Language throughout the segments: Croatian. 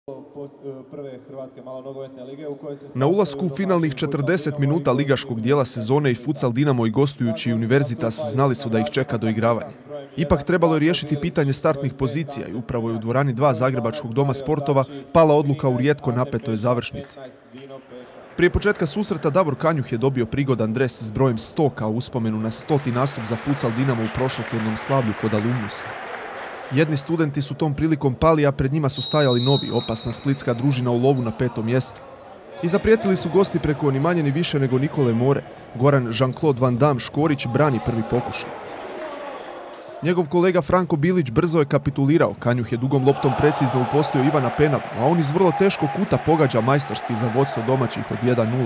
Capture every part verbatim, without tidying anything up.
prve hrvatske malonogometne lige u kojoj se na ulasku u finalnih četrdeset minuta ligaškog dijela sezone i Futsal Dinamo i gostujući Universitas znali su da ih čeka doigravanje. Ipak trebalo je riješiti pitanje startnih pozicija i upravo je u dvorani dva Zagrebačkog doma sportova pala odluka u rijetko napetoj završnici. Prije početka susreta Davor Kanjuh je dobio prigodan dres s brojem sto kao uspomenu na stoti nastup za Futsal Dinamo u prošlotjednom slavlju kod Alumnusa. Jedni studenti su tom prilikom pali, a pred njima su stajali novi, opasna splitska družina u lovu na petom mjestu. I zaprijetili su gosti preko ni manje ni više nego Nikole More. Goran Jean-Claude Van Damme Škorić brani prvi pokušaj. Njegov kolega Franko Bilić brzo je kapitulirao, Kanjuh je dugom loptom precizno upostio Ivana Penavu, a on iz vrlo teškog kuta pogađa majstorski za vodstvo domaćih od jedan nula.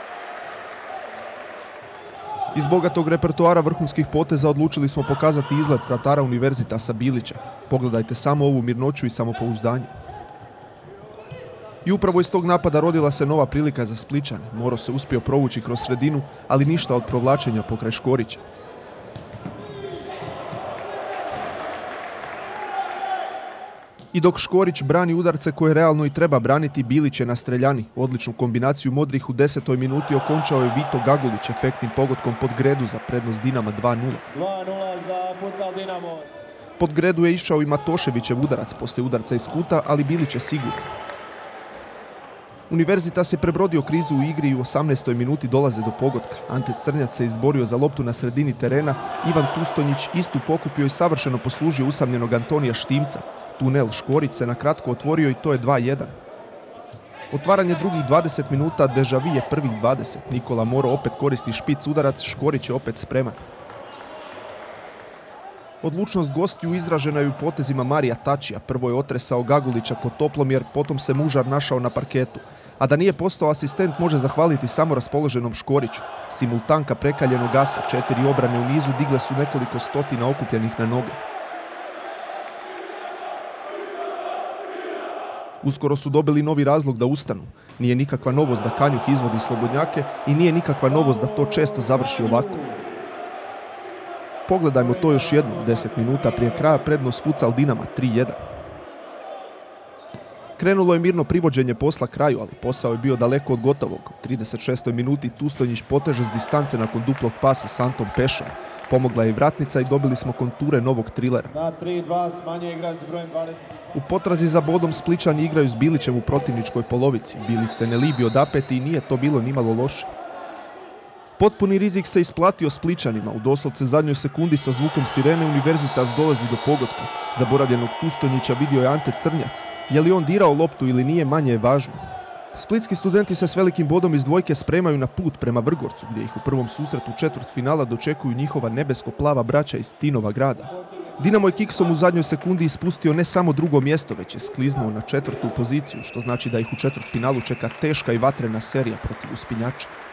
Iz bogatog repertoara vrhunskih poteza odlučili smo pokazati izgled vratara Universitasa Bilića. Pogledajte samo ovu mirnoću i samopouzdanje. I upravo iz tog napada rodila se nova prilika za Splićane. Moro se uspio provući kroz sredinu, ali ništa od provlačenja pokraj Škorića. I dok Škorić brani udarce koje realno i treba braniti, Bilić je na streljani. Odličnu kombinaciju modrih u desetoj minuti okončao je Vito Gagulić efektnim pogodkom pod gredu za prednost Dinama dva nula. dva nula za Futsal Dinamo. Pod gredu je išao i Matoševićev udarac poslije udarca iz kuta, ali Bilić je sigurno. Universitas je prebrodio krizu u igri i u osamnaestoj minuti dolaze do pogotka. Ante Crnjac se izborio za loptu na sredini terena, Ivan Tustonjić istu pokupio i savršeno poslužio usamljenog Antonija Štimca. Tunel Škorić se na kratko otvorio i to je dva jedan. Otvaranje drugih dvadeset minuta, deja vu je prvih dvadeset. Nikola Moro opet koristi špic udarac, Škorić je opet spreman. Odlučnost gostiju izražena je u potezima Marija Tačija. Prvo je otresao Gagulića pod toplom jer potom se mužar našao na parketu. A da nije postao asistent može zahvaliti samo raspoloženom Škoriću. Simultanka prekaljenog asa, četiri obrane u nizu digle su nekoliko stotina okupljenih na noge. Uskoro su dobili novi razlog da ustanu. Nije nikakva novost da Kanjuh izvodi slobodnjake i nije nikakva novost da to često završi ovako. Pogledajmo to još jednom, deset minuta prije kraja prednost Futsal Dinama tri jedan. Krenulo je mirno privođenje posla kraju, ali posao je bio daleko od gotovog. U trideset šestoj minuti Tustonjić poteže s distance nakon duplog pasa s Antom Pešom. Pomogla je i vratnica i dobili smo konture novog trilera. Na tri dva smanje igrač s brojem dvadeset. U potrazi za bodom Splićani igraju s Bilićem u protivničkoj polovici. Bilić se ne libi odapeti i nije to bilo nimalo loše. Potpuni rizik se isplatio Splićanima. U doslovce zadnjoj sekundi sa zvukom sirene Universitas dolazi do pogotka. Zaboravljenog Tustonjića vidio je Ante Crnjac. Je li on dirao loptu ili nije, manje je važno. Splitski studenti se s velikim bodom iz dvojke spremaju na put prema Vrgorcu, gdje ih u prvom susretu četvrtfinala dočekuju njihova nebesko-plava braća iz Tinova grada. Dinamo je kiksom u zadnjoj sekundi ispustio ne samo drugo mjesto, već je skliznuo na četvrtu poziciju, što znači da ih u četvrtfinalu čeka teška i vatrena serija protiv uspinjača.